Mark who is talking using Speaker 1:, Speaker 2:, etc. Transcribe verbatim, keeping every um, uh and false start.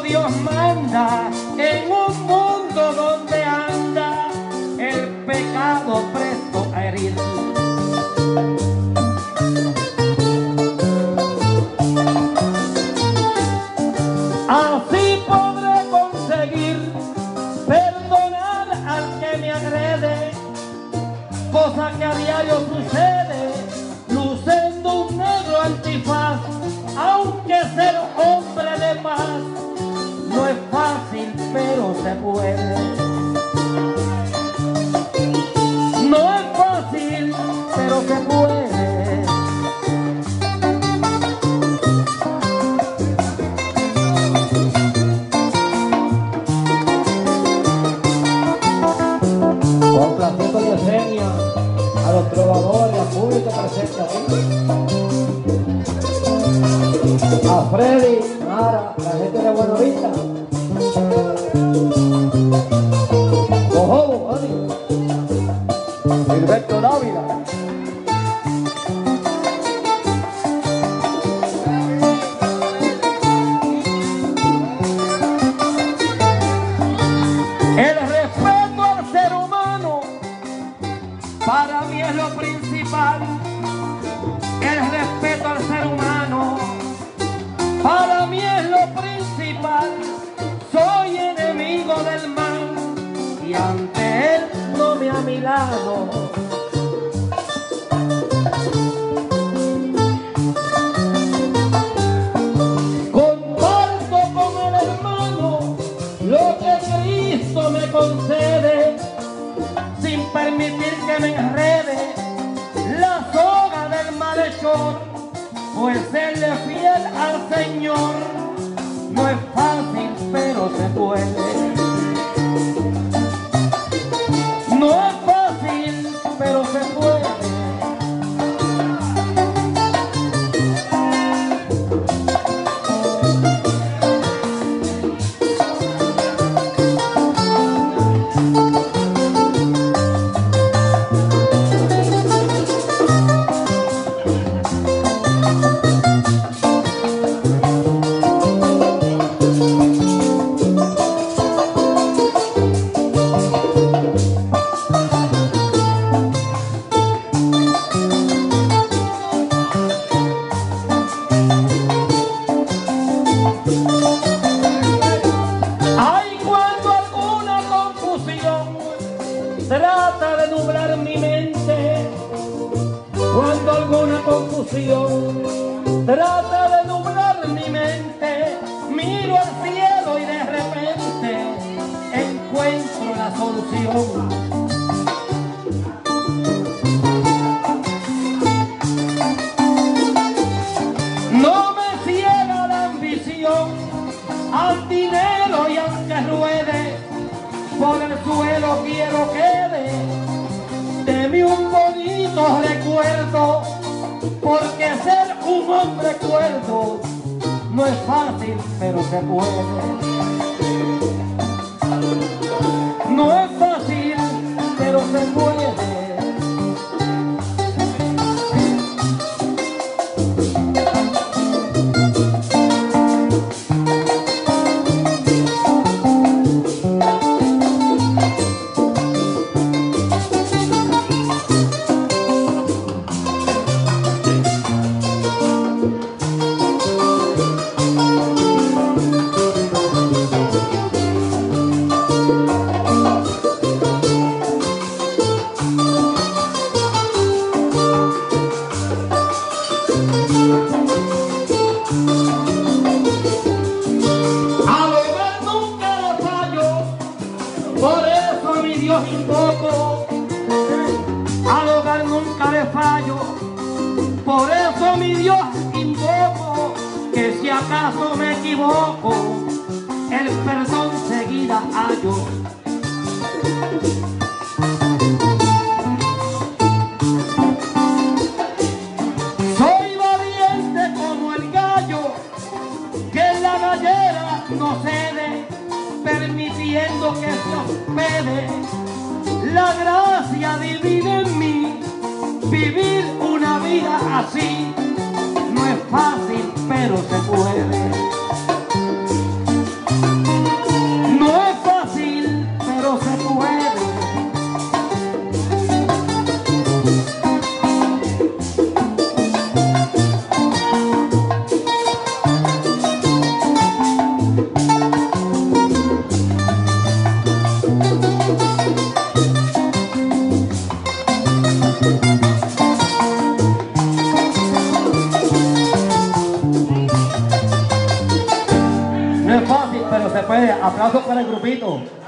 Speaker 1: Dios manda, en un mundo donde anda el pecado presto a herir. Así podré conseguir perdonar al que me agrede, cosa que a diario sucede, luciendo un negro antifaz. Aunque ser hombre de paz no es fácil, pero se puede. No es fácil, pero se puede.
Speaker 2: Complaciendo y Yesenia a los trovadores, al público presente aquí. A Freddy, Mara, la gente de Buenovista. Ojo, Ani. Gilberto Dávila.
Speaker 1: El respeto al ser humano para mí es lo principal. El respeto al ser humano para mí es lo principal. Soy enemigo del mal y ante él no me ha mirado. Comparto con el hermano lo que Cristo me concede, sin permitir que me enrede la soga del malhechor. Pues serle fiel al Señor no es fácil, pero se puede. No es fácil, pero se puede. Trata de nublar mi mente, cuando alguna confusión trata de nublar mi mente, miro al cielo y de repente encuentro la solución. No me ciega la ambición al dinero y aunque ruede por el suelo quiero quede de mí un bonito recuerdo, porque ser un hombre cuerdo no es fácil, pero se puede. No es fácil, pero se puede. Invoco, al hogar nunca le fallo, por eso mi Dios invoco, que si acaso me equivoco, el perdón seguida hallo. Soy valiente como el gallo, que en la gallera no cede, permitiendo que se hospede la gracia divina en mí. Vivir una vida así no es fácil, pero se puede. No es fácil, pero se puede. Aplausos para el grupito.